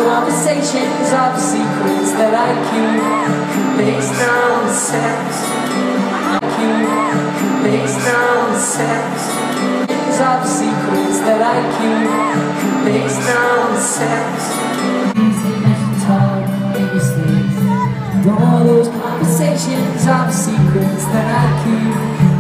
conversations of secrets that I keep based on sex. Based on sex. Of secrets that I keep based on sex. Talk in your sleep. All those conversations of secrets that I keep